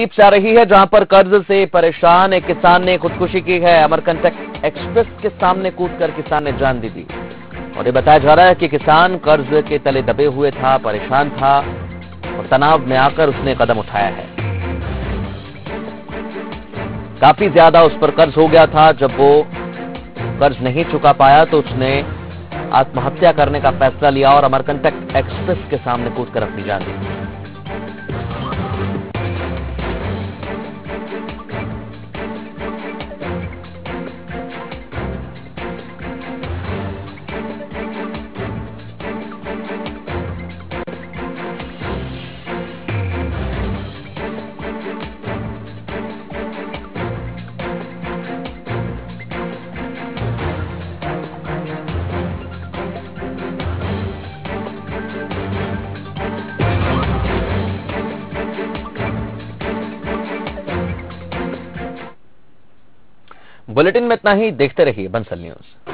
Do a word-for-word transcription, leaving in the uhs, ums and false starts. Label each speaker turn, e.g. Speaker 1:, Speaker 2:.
Speaker 1: जा रही है जहां पर कर्ज से परेशान एक किसान ने खुदकुशी की है। अमरकंटक एक्सप्रेस के सामने कूदकर किसान ने जान दे दी और ये बताया जा रहा है कि किसान कर्ज के तले दबे हुए था, परेशान था और तनाव में आकर उसने कदम उठाया है। काफी ज्यादा उस पर कर्ज हो गया था। जब वो कर्ज नहीं चुका पाया तो उसने आत्महत्या करने का फैसला लिया और अमरकंटक एक्सप्रेस के सामने कूदकर अपनी जान दी। बुलेटिन में इतना ही। देखते रहिए बंसल न्यूज।